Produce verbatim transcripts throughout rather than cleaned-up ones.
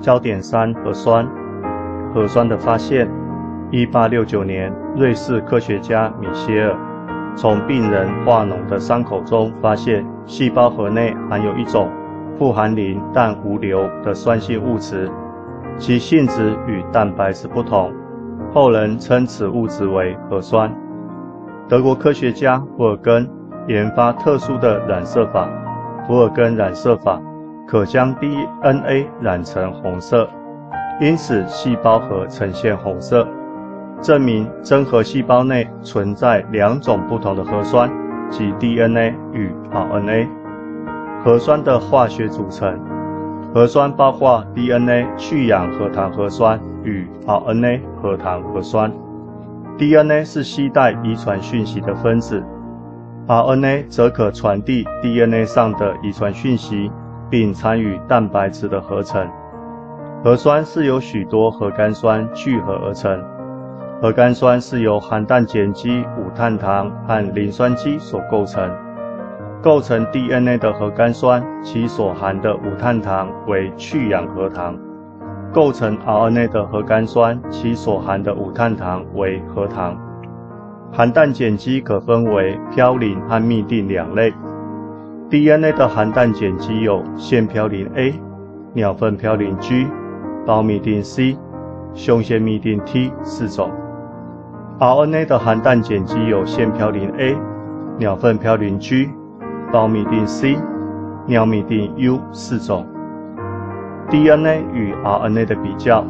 焦点三：核酸。核酸的发现。一八六九年，瑞士科学家米歇尔从病人化脓的伤口中发现细胞核内含有一种富含磷但无硫的酸性物质，其性质与蛋白质不同，后人称此物质为核酸。德国科学家福尔根研发特殊的染色法，福尔根染色法可将 D N A 染成红色，因此细胞核呈现红色，证明真核细胞内存在两种不同的核酸，即 D N A 与 R N A。核酸的化学组成，核酸包括 D N A 去氧核糖核酸与 R N A 核糖核酸。D N A 是携带遗传讯息的分子， R N A 则可传递 D N A 上的遗传讯息，并参与蛋白质的合成。核酸是由许多核苷酸聚合而成，核苷酸是由含氮碱基、五碳糖和磷酸基所构成。构成 D N A 的核苷酸，其所含的五碳糖为去氧核糖；构成 R N A 的核苷酸，其所含的五碳糖为核糖。含氮碱基可分为嘌呤和嘧啶两类。D N A 的含氮碱基有腺嘌呤 A、鸟粪嘌呤 G、胞嘧啶 C、胸腺嘧啶 T 四种。R N A 的含氮碱基有腺嘌呤 A、鸟粪嘌呤 G、胞嘧啶 C、尿嘧啶 U 四种。D N A 与 R N A 的比较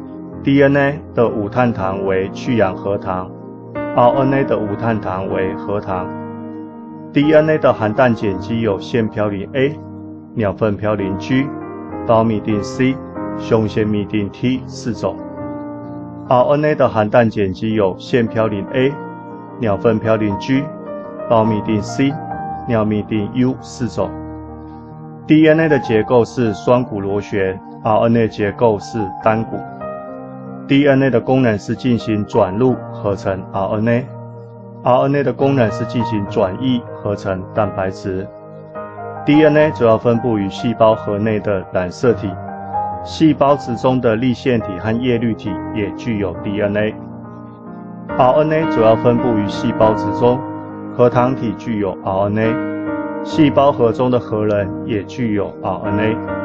，D N A 的五碳糖为去氧核糖 ，R N A 的五碳糖为核糖。D N A 的含氮碱基有腺嘌呤 A、鸟粪嘌呤 G、胞嘧啶 C、胸腺嘧啶 T 四种。R N A 的含氮碱基有腺嘌呤 A、鸟粪嘌呤 G、胞嘧啶 C、尿嘧啶 U 四种。D N A 的结构是双股螺旋 ，R N A 结构是单股。D N A 的功能是进行转录合成 R N A，R N A 的功能是进行转译合成蛋白质。D N A 主要分布于细胞核内的染色体，细胞质中的粒线体和叶绿体也具有 D N A。R N A 主要分布于细胞质中，核糖体具有 R N A， 细胞核中的核仁也具有 R N A。